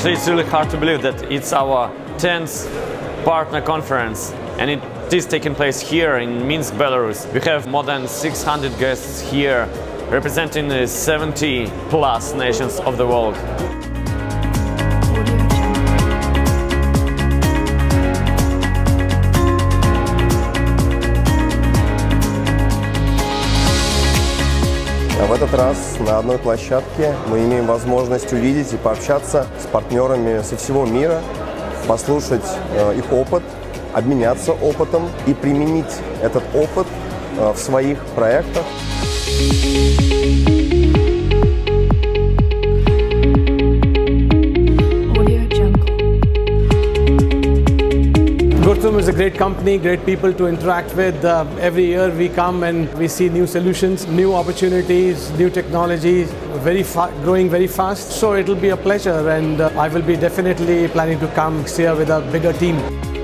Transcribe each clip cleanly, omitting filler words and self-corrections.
Actually, it's really hard to believe that it's our 10th partner conference, and it is taking place here in Minsk, Belarus. We have more than 600 guests here, representing 70 plus nations of the world. В этот раз на одной площадке мы имеем возможность увидеть и пообщаться с партнерами со всего мира, послушать их опыт, обменяться опытом и применить этот опыт в своих проектах. Gurtum is a great company, great people to interact with. Every year we come and we see new solutions, new opportunities, new technologies, growing very fast. So it will be a pleasure, and I will be definitely planning to come next year with a bigger team.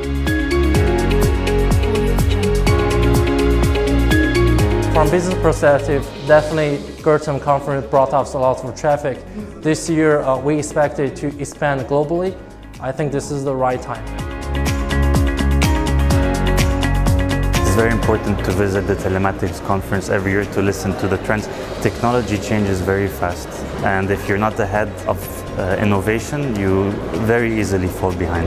From business perspective, definitely Gurtum conference brought us a lot of traffic. This year we expected to expand globally. I think this is the right time. It's very important to visit the Telematics conference every year to listen to the trends. Technology changes very fast, and if you're not ahead of innovation, you very easily fall behind.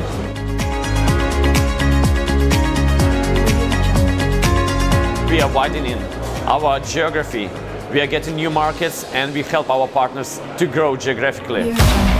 We are widening our geography, we are getting new markets, and we help our partners to grow geographically.